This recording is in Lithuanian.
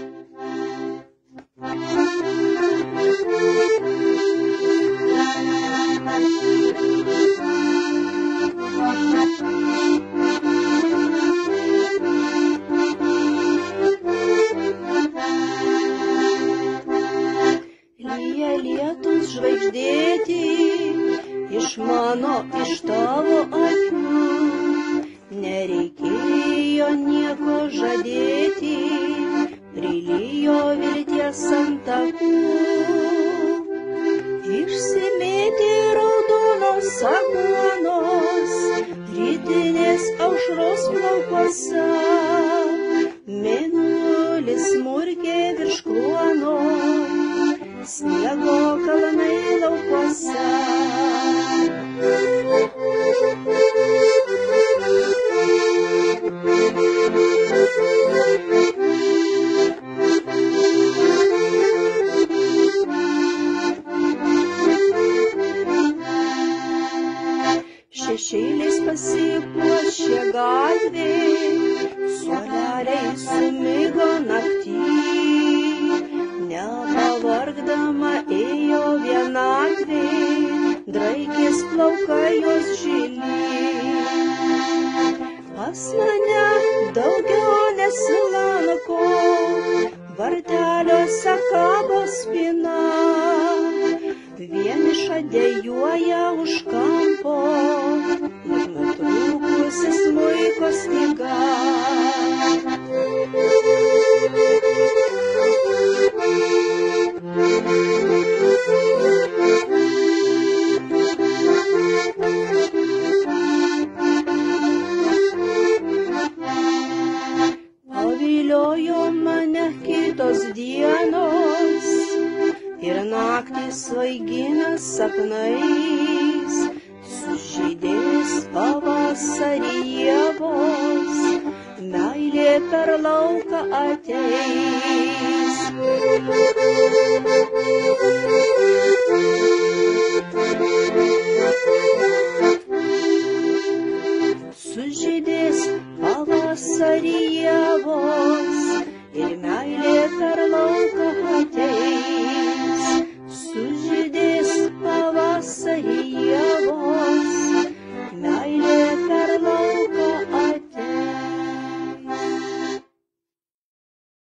Lyja lietus žvaigždėti iš mano, iš tavo akių. Nereikėjo nieko žadėti, prilijo vilties ant takų. Išsimėtė raudonos aguonos, rytinės aušros plaukuose. Mėnulis smurkė virš kluono, sniego kalnai laukuose. Šešėliais pasipuošė gatvė, suoleliai sumigo naktį. Nepavargdama ėjo vienatvė, draikės plaukai jos žili. Pas mane daugiau nesilanko, varteliuose kabo spyna. Vieniša dejuoja už kampo, ir nutrūkusi smuiko styga. Paviliojo mane kitos dienos ir naktys svaigina sapnais. Sužydės pavasarį ievos, meilė per lauką ateis.